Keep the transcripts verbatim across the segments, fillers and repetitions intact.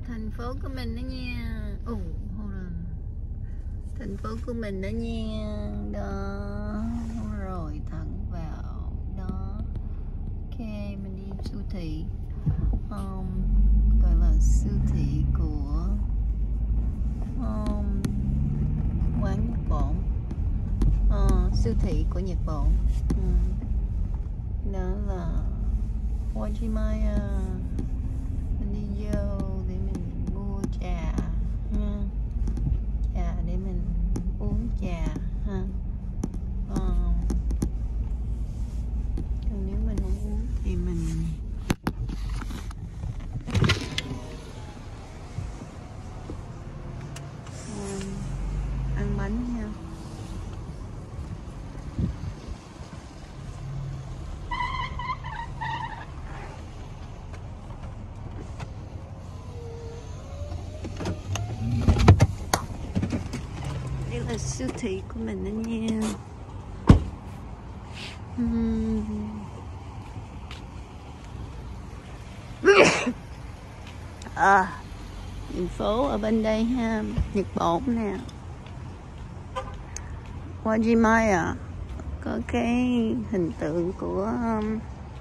thành phố của mình đó nha. Ồ, oh, hold on. Thành phố của mình đó nha. Đó, rồi thẳng vào đó. Ok, mình đi siêu thị. Um, gọi là siêu thị của um, quán Nhật Bản. Uh, siêu thị của Nhật Bản. Um, đó là Wajimaya. Mình đi vô để mình mua trà ha. Trà để mình uống trà ha. Uh, còn nếu mình không uống thì mình um, ăn bánh nha. Đây là siêu thị của mình đó nha. uhm. À, thành phố ở bên đây ha, Nhật Bản nè. Wajimaya có cái hình tượng của um,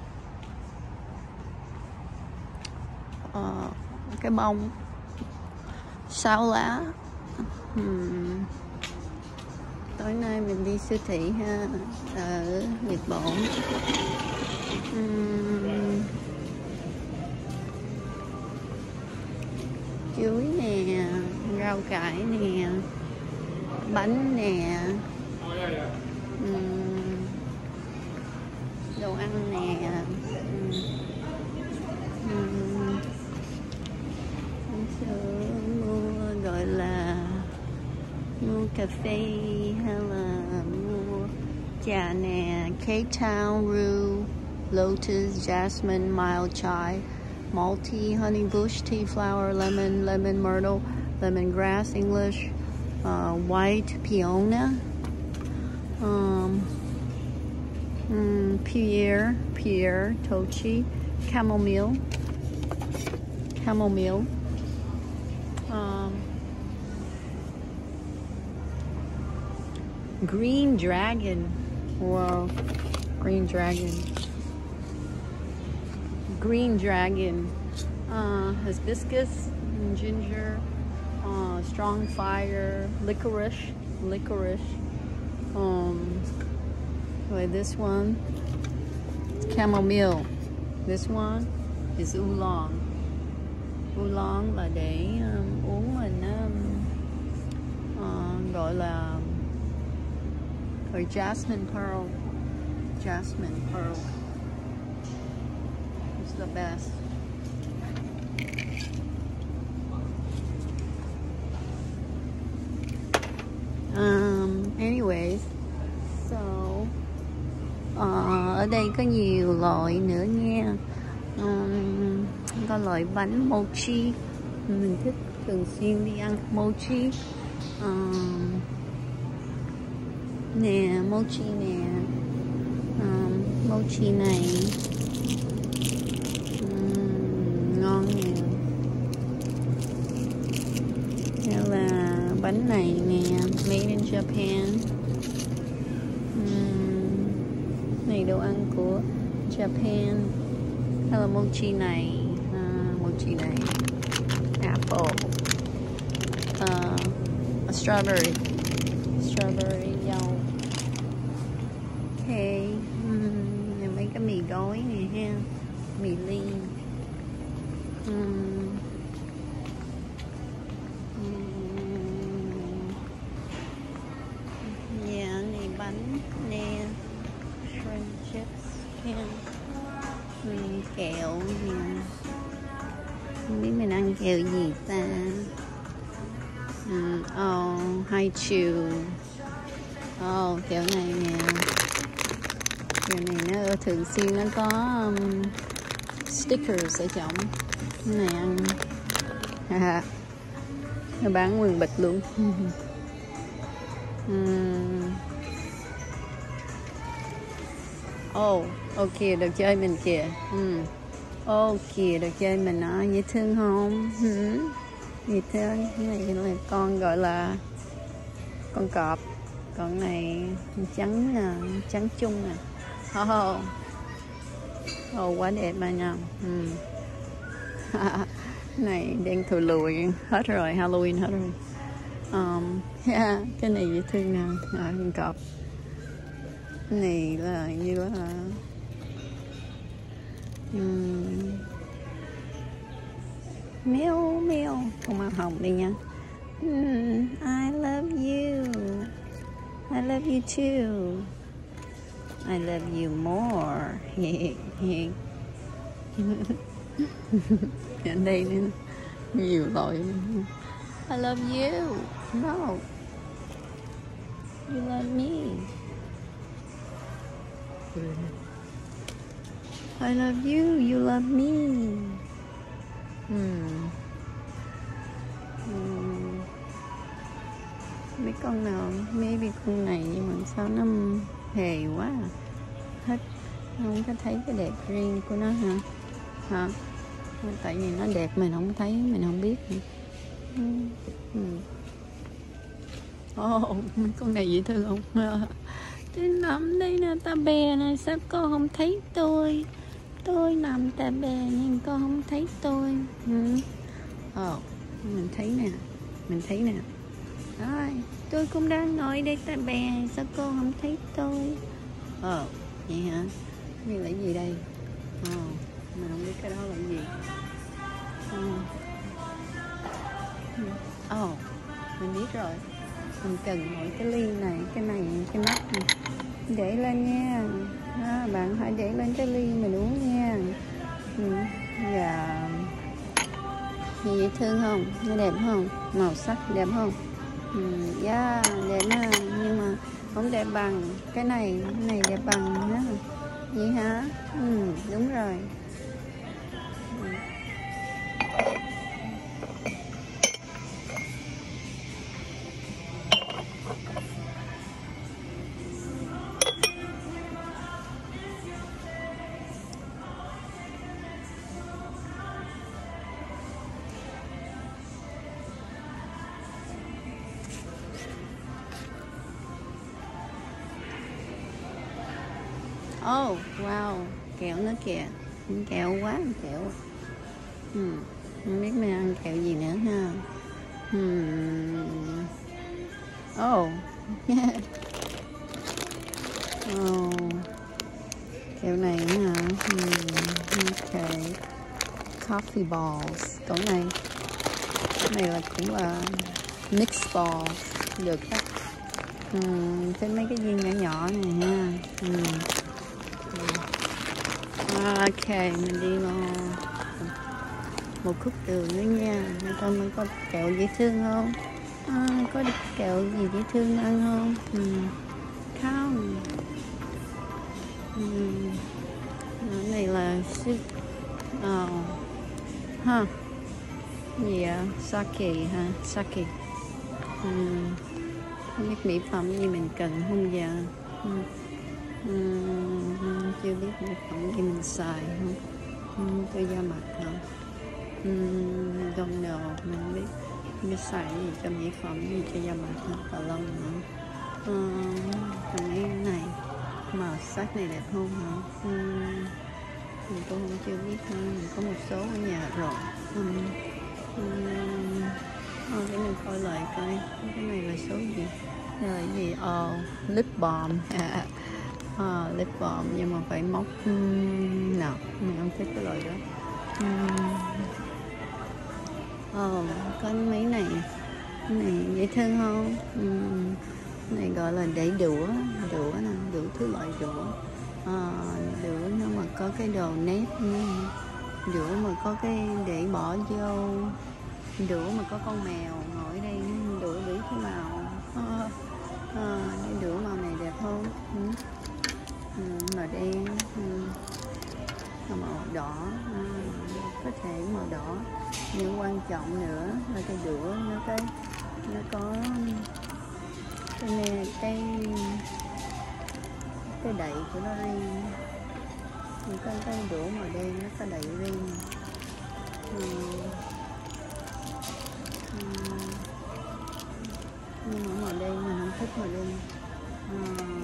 uh, cái bông sao lá. uhm. Tối nay mình đi siêu thị ha, ở Nhật Bản. uhm. Chuối nè, rau cải nè, bánh nè, uhm. đồ ăn nè, uhm. sữa, mua gọi là mua cà phê hay là mua trà nè, K-Town, Rue, Lotus, Jasmine, Mild Chai, Malt Tea, Honey Bush, Tea Flower, Lemon, Lemon Myrtle, Lemongrass English, uh, White Peona, um, um, Pierre, Pierre, Tochi, Chamomile, Chamomile, um, Green Dragon. Wow, Green Dragon. Green Dragon. Uh, hibiscus, ginger, uh, strong fire, licorice, licorice. Um, like this one, chamomile. This one is oolong. Oolong là để um, uống mình um, uh, gọi là or jasmine pearl. Jasmine pearl. It's the best. Um, anyways, so uh, ở đây có nhiều loại nữa nha. Um, có loại bánh mochi. Mình thích thường xuyên đi ăn mochi. Um, nè, mochi nè, um, mochi này um, ngon nè. Hay là bánh này nè, made in Japan. um, này đồ ăn của Japan. Hay là mochi này, uh, mochi này, apple, uh, a strawberry, strawberry dâu. Ok, uhm, mấy cái mì gói này ha, mì ly. uhm. Uhm. Yeah, này bánh nè, shrimp chips ha. uhm, kẹo nè, không biết mình ăn kẹo gì ta. uhm, oh, hai chew. Oh, kẹo này nè. Kẹo này nó thường xuyên nó có um, stickers ở trong. Cái này ăn à, nó bán nguyên bịch luôn. uhm. Oh, ok, được chơi mình kìa. uhm. Ô kìa, đồ chơi mình nó dễ thương không? Ừ. Dễ thương. Cái này là con gọi là con cọp. Con này trắng nè, trắng chung nè. Oh, oh quá đẹp mà nha. Ừ. Này đen thù lùi hết rồi, Halloween hết rồi. Um, yeah, cái này dễ thương nè, à, con cọp. Cái này là như là um, mèo mèo, con màu hồng đi nha. Mm, I love you. I love you too. I love you more. Ở đây nữa. Nhiều loại. I love you. No. You love me. I love you. You love me. Hmm. Hmm. Mấy con nào, maybe con này nhưng mà sao nó hề quá à. Hết không có thấy cái đẹp riêng của nó hả? Hả? Tại vì nó đẹp mình không thấy, mình không biết. Ồ, oh, mấy con này dễ thương không? Tôi nằm đây nè, ta bè nè, sao con không thấy tôi? Tôi nằm ta bè nhưng con không thấy tôi. Ồ, oh, mình thấy nè, mình thấy nè. Rồi, tôi cũng đang ngồi đây ta bè, sao cô không thấy tôi? Ồ, oh, vậy hả? Đây là gì đây? Ồ, oh, mình không biết cái đó là gì. Ồ, oh, mình biết rồi. Mình cần mỗi cái ly này, cái này, cái nắp này. Để lên nha. Đó, bạn hãy để lên cái ly mình uống nha. Ừ. Và gì dễ thương không? Nó đẹp không? Màu sắc đẹp không? Ừ, yeah, đẹp ha. Nhưng mà không đẹp bằng cái này, cái này đẹp bằng ha. Vậy hả? Ừ, đúng rồi. Ừ. Oh, wow, kẹo nữa kìa. Kẹo quá, kẹo. Ừ, không biết mình ăn kẹo gì nữa ha. Hmm. Oh, yeah. Oh, kẹo này hả? Hmm. Okay. Coffee balls. Cậu này, cái này là cũng là mix balls, được đó. Hmm. Cái mấy cái viên nhỏ nhỏ này ha. Hmm. Ok, mình đi vào một khúc đường nữa nha. Coi mình có kẹo dễ thương không? À, có được kẹo gì dễ thương ăn không? Ừ. Không. Ừ. Cái này là súp. Oh. Ha. Gì ạ? Sake ha? Sake. Ừ. Không biết mỹ phẩm gì mình cần không giờ? Ừ. Uhm, chưa biết mỹ phẩm gì mình xài không? Uhm, cho da mặt hả? Uhm, don't know, mình không biết mình xài gì cho mỹ phẩm gì cho da mặt hả? Và lông nữa. Uhm, còn mấy cái này màu sắc này đẹp không hả? Uhm, mình cũng không chưa biết nữa. Mình có một số ở nhà rồi. Uhm, uhm, oh, để mình coi lại coi cái này là số gì? Đây là gì? Oh, lip balm. À, lip balm nhưng mà phải móc uhm, nào mình không thích cái loại đó. Ồ, oh, có mấy này cái này dễ thương không? Uhm, cái này gọi là để đũa đũa nè, đủ thứ loại đũa. À, đũa nó mà có cái đồ nếp nữa. Đũa mà có cái để bỏ vô, đũa mà có con mèo ngồi đây, đũa đủ thứ màu. À, à, đũa màu này đẹp không? Ừ. Ừ, màu đen, ừ. Màu đỏ, à, có thể màu đỏ. Nhưng quan trọng nữa là cái đũa nó cái nó có cái này, cái cái đậy của nó riêng. Mình có cái đũa màu đen nó có đậy riêng. Ừ. Ừ. Nhưng mà màu đen mình không thích màu đen. À,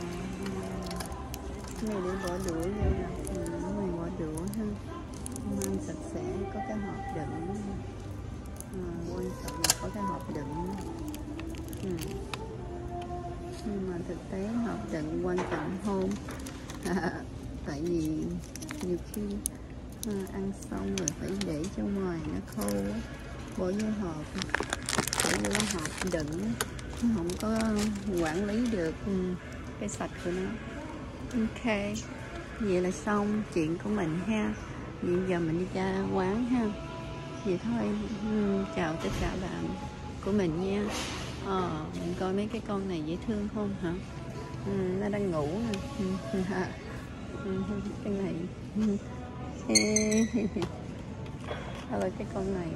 cái này để bỏ đũa vô nè. Ừ, mình bỏ đũa ha. Ăn sạch sẽ, có cái hộp đựng. À, quan trọng là có cái hộp đựng. Ừ. Nhưng mà thực tế hộp đựng quan trọng hơn. À, tại vì nhiều khi à, ăn xong rồi phải để cho ngoài nó khô, bỏ vô hộp, bỏ vô hộp đựng, nó không có quản lý được cái sạch của nó. Ok, vậy là xong chuyện của mình ha. Bây giờ mình đi ra quán ha. Vậy thôi, chào tất cả bạn của mình nha. Ờ, mình coi mấy cái con này dễ thương không hả? Ừ, nó đang ngủ nè. Cái này hay là cái con này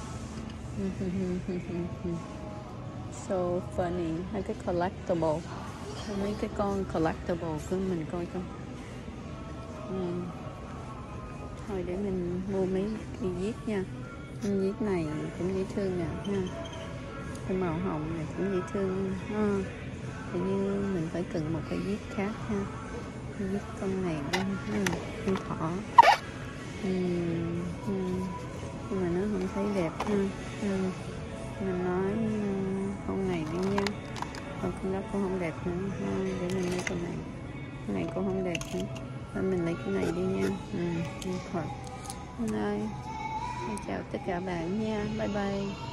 so funny. Hai cái collectible, mấy cái con collectible của mình coi con. Ừ. Thôi để mình mua mấy cái viết nha. Cái viết này cũng dễ thương nè ha. Cái màu hồng này cũng dễ thương ha. Thì như mình phải cần một cái viết khác ha. Viết con này đi ha. Con thỏ. Ừ. Ừ. Nhưng mà nó không thấy đẹp ha. Ừ. Mình nói con này đi nha. Còn con đó cũng không đẹp nữa ha. Để mình lấy con này. Cái này cũng không đẹp nữa. Thôi mình lấy cái này đi nha. Ừ. Thôi. Bye. Chào tất cả bạn nha. Bye bye.